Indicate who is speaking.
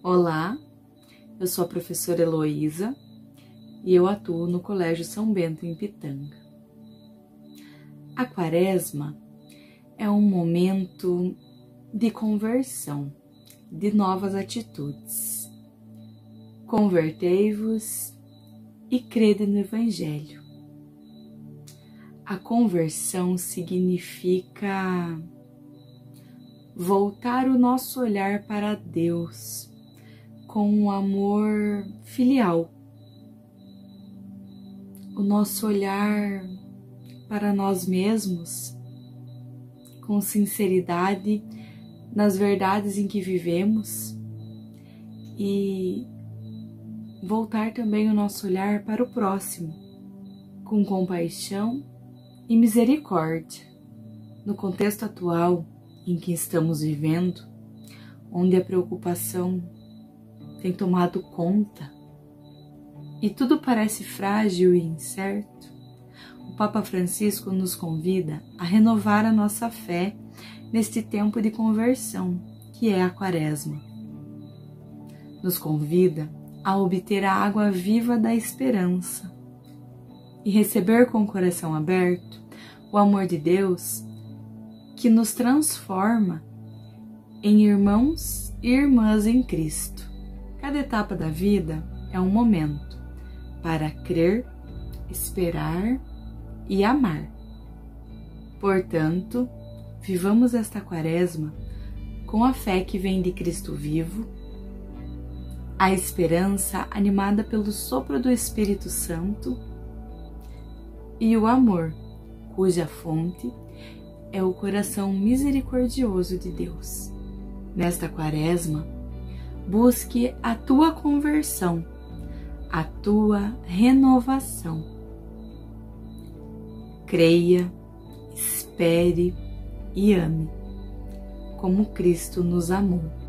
Speaker 1: Olá, eu sou a professora Heloísa e eu atuo no Colégio São Bento, em Pitanga. A Quaresma é um momento de conversão, de novas atitudes. Convertei-vos e crede no Evangelho. A conversão significa voltar o nosso olhar para Deus com um amor filial, o nosso olhar para nós mesmos com sinceridade nas verdades em que vivemos e voltar também o nosso olhar para o próximo com compaixão e misericórdia. No contexto atual em que estamos vivendo, onde a preocupação tem tomado conta e tudo parece frágil e incerto, o Papa Francisco nos convida a renovar a nossa fé neste tempo de conversão, que é a Quaresma. Nos convida a obter a água viva da esperança e receber com o coração aberto o amor de Deus que nos transforma em irmãos e irmãs em Cristo. Cada etapa da vida é um momento para crer, esperar e amar. Portanto, vivamos esta Quaresma com a fé que vem de Cristo vivo, a esperança animada pelo sopro do Espírito Santo e o amor, cuja fonte é o coração misericordioso de Deus. Nesta Quaresma, busque a tua conversão, a tua renovação. Creia, espere e ame, como Cristo nos amou.